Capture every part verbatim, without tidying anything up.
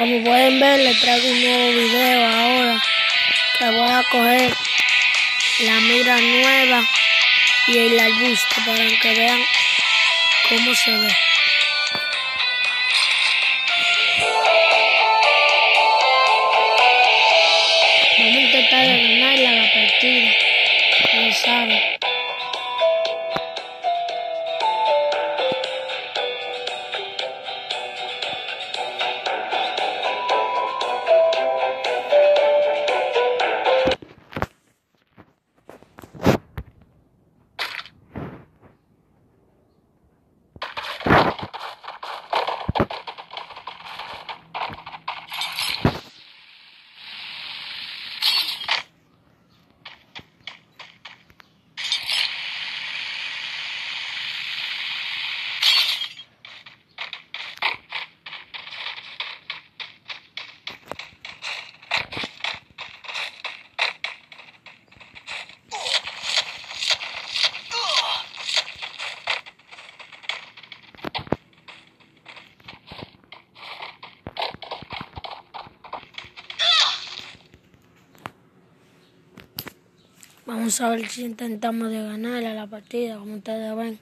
Como pueden ver, les traigo un nuevo video ahora, que voy a coger la mira nueva y el arbusto para que vean cómo se ve. Vamos a intentar de ganarle a la partida, como saben. Vamos a ver si intentamos de ganarle a la partida, como ustedes ven.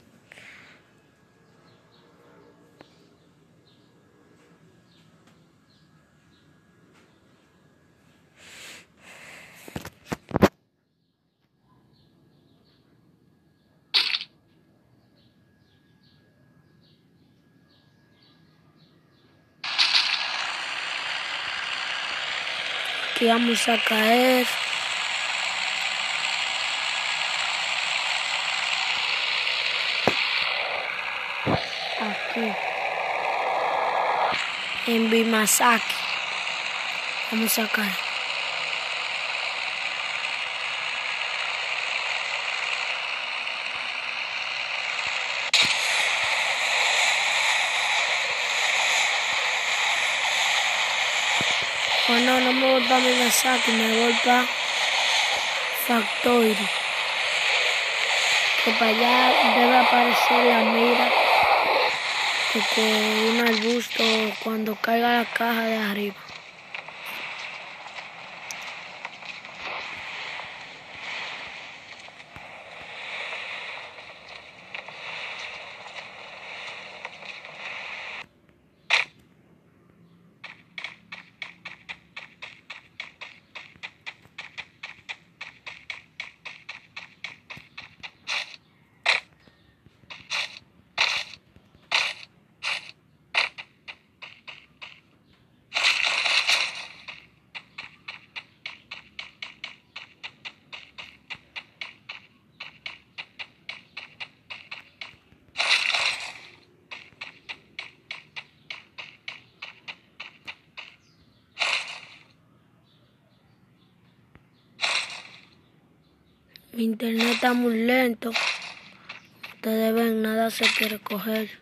Aquí vamos a caer. Aquí. En Bimasaki. Vamos a caer. Oh no, no me voy para Bimasaki, me voy para Factory. Que para allá debe aparecer la mira. Porque un arbusto cuando caiga la caja de arriba. Mi internet está muy lento. Ustedes ven, nada se quiere coger.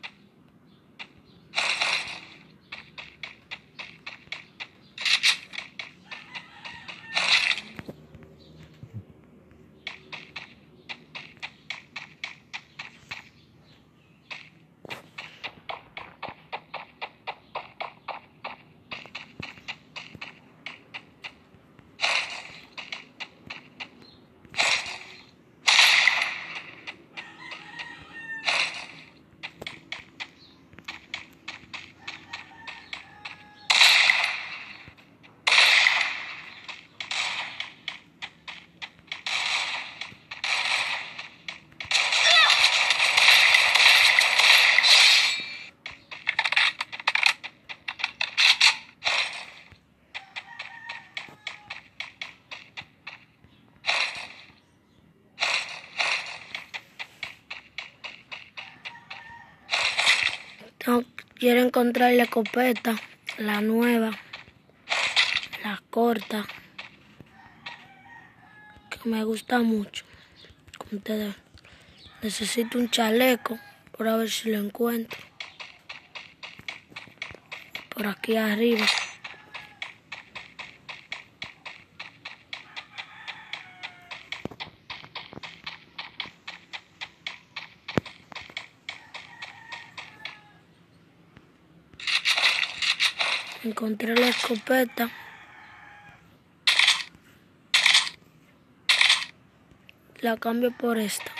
No, quiero encontrar la escopeta, la nueva, la corta, que me gusta mucho. Como ustedes, necesito un chaleco, por a ver si lo encuentro. Por aquí arriba. encontré la escopeta. La cambio por esta.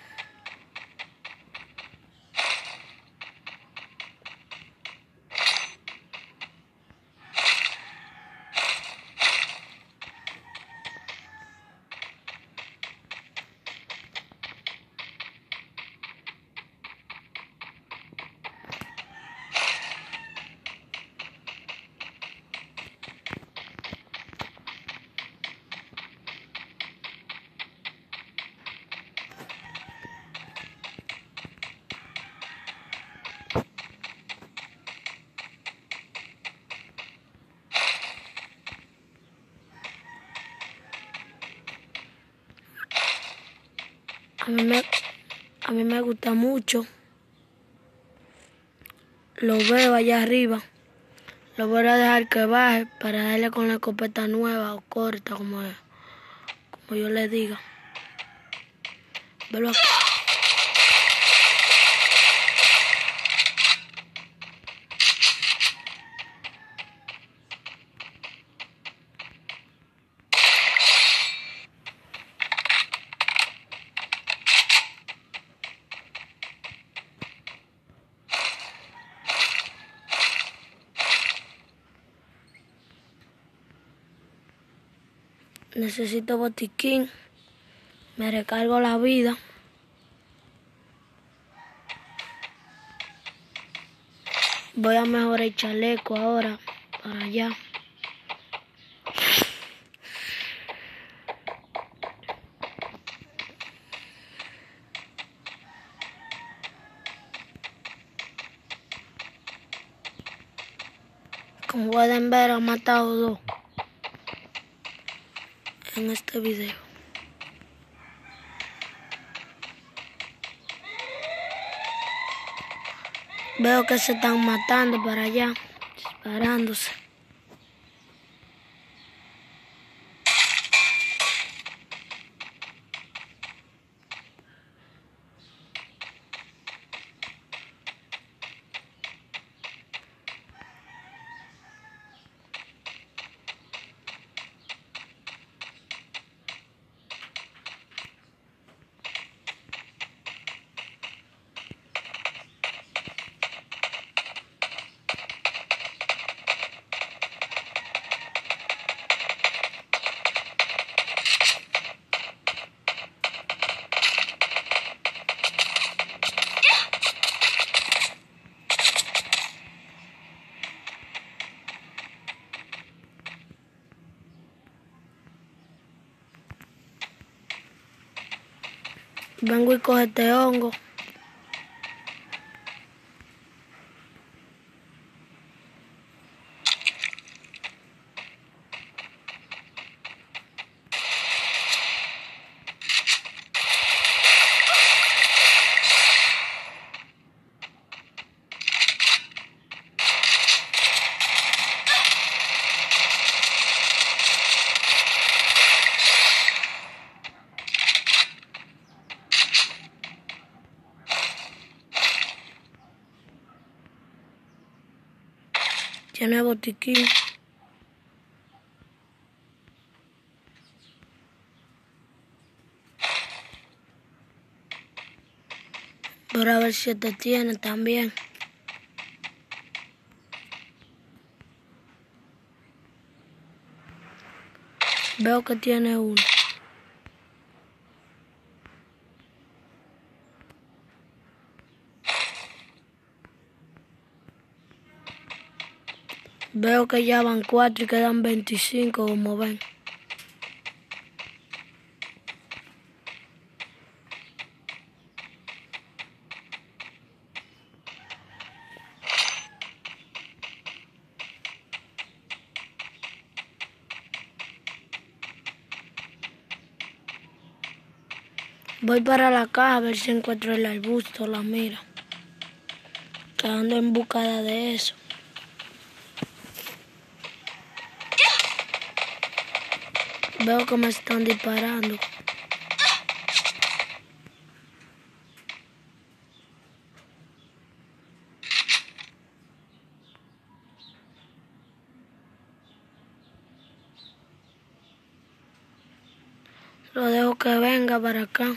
A mí me, a mí me gusta mucho. Lo veo allá arriba. Lo voy a dejar que baje para darle con la escopeta nueva o corta, como, como yo le diga. Velo aquí. Necesito botiquín. Me recargo la vida. Voy a mejorar el chaleco ahora para allá. Como pueden ver, he matado dos en este video. Veo que se están matando para allá, disparándose. Vengo y cojo este hongo. Tiene botiquín. Voy a ver si este tiene también. Veo que tiene uno. Veo que ya van cuatro y quedan veinticinco, como ven. Voy para la caja a ver si encuentro el arbusto, la mira. Quedando en búsqueda de eso. Veo que me están disparando. Lo dejo que venga para acá.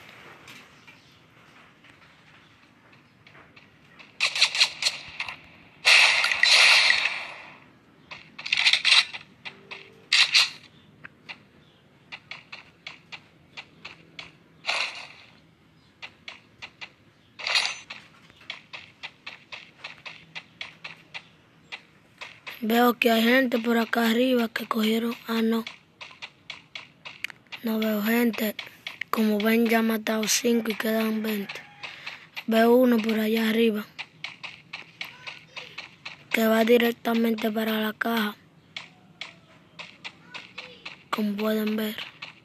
Veo que hay gente por acá arriba que cogieron... Ah, no. No veo gente. Como ven, ya he matado cinco y quedan veinte. Veo uno por allá arriba que va directamente para la caja, como pueden ver.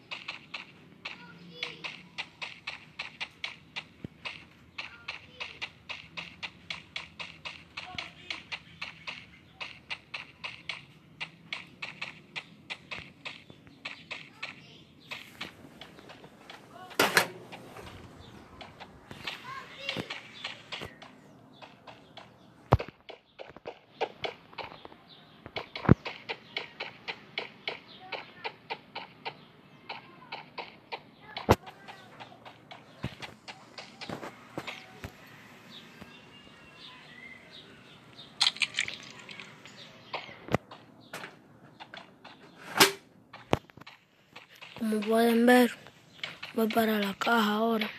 Como pueden ver, voy para la caja ahora.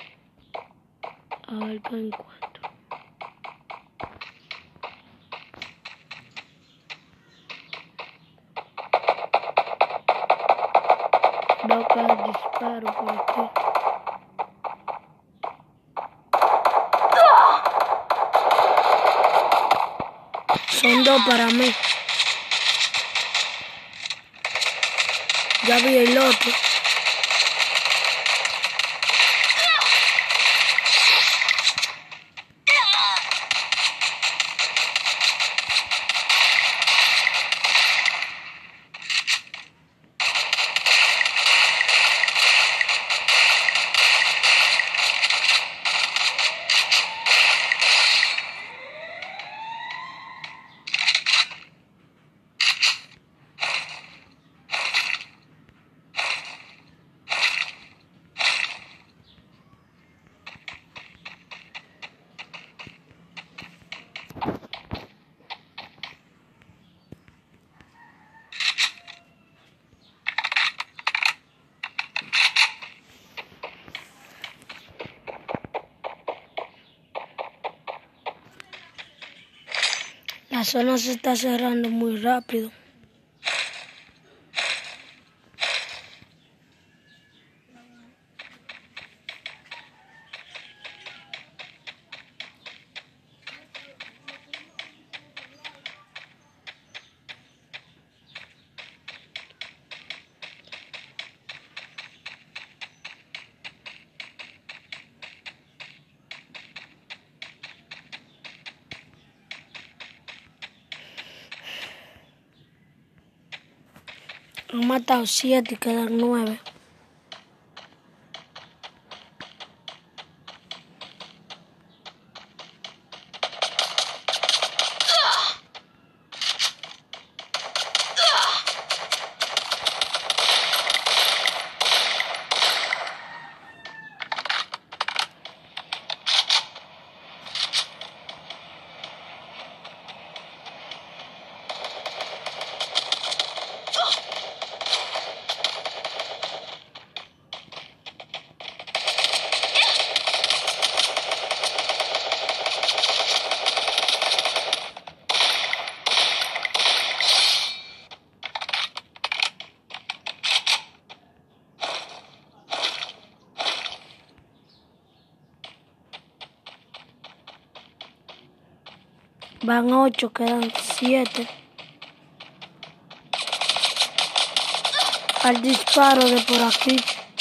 A ver qué encuentro. Veo que hay disparo por aquí. Son dos para mí. Ya vi el otro. La zona se está cerrando muy rápido. Han matado siete y quedan nueve. Van ocho, quedan siete. Al disparo de por aquí.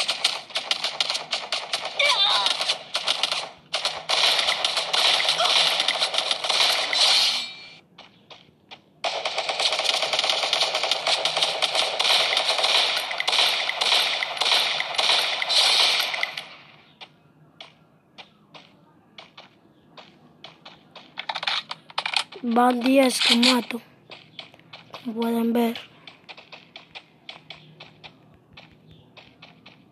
Van diez que mato, como pueden ver.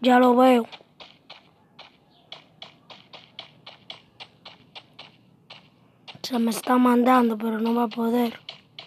Ya lo veo. Se me está mandando, pero no va a poder.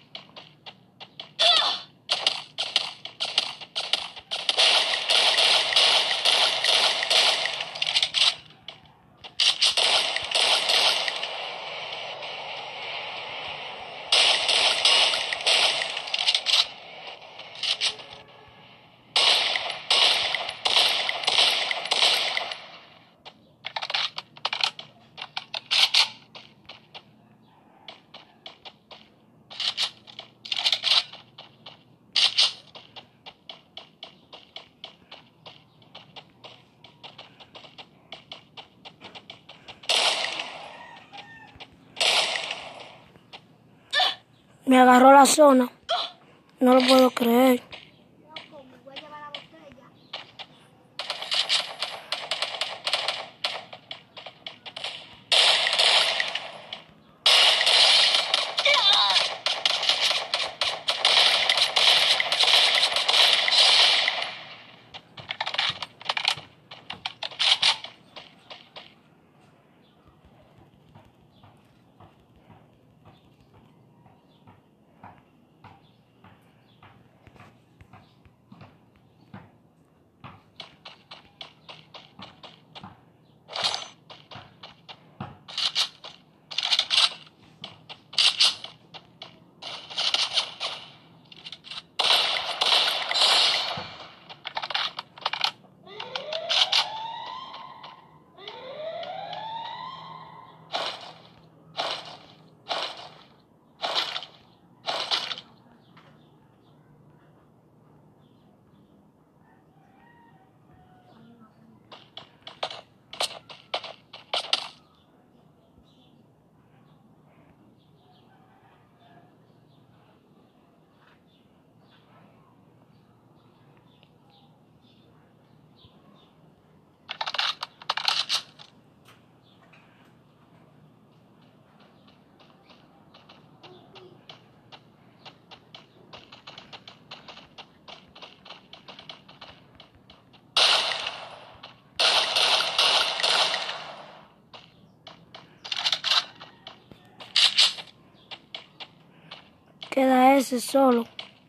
Me agarró la zona. No lo puedo creer. Queda ese solo.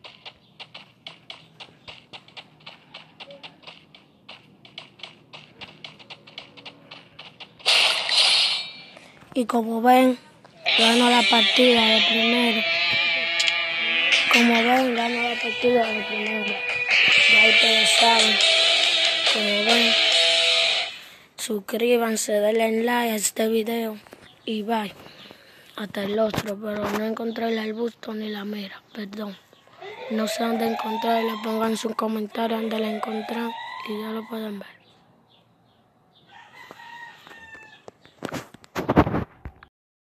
Y como ven, gano la partida de primero. Como ven, gano la partida de primero. Ya ustedes saben. Como ven, suscríbanse, denle like a este video y bye. Hasta el otro, pero no encontré el arbusto ni la mira, perdón. No sé dónde encontrarla, pongan su comentario dónde la encontraron y ya lo pueden ver.